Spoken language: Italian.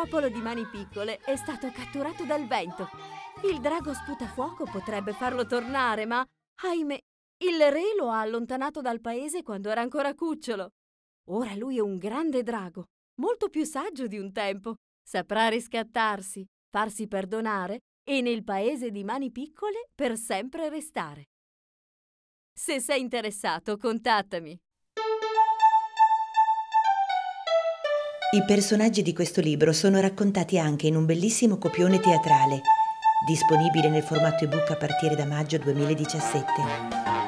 popolo di Mani Piccole è stato catturato dal vento. Il drago sputafuoco potrebbe farlo tornare, ma, ahimè, il re lo ha allontanato dal paese quando era ancora cucciolo. Ora lui è un grande drago, molto più saggio di un tempo. Saprà riscattarsi, farsi perdonare e nel paese di Mani Piccole per sempre restare. Se sei interessato, contattami. I personaggi di questo libro sono raccontati anche in un bellissimo copione teatrale, disponibile nel formato ebook a partire da maggio 2017.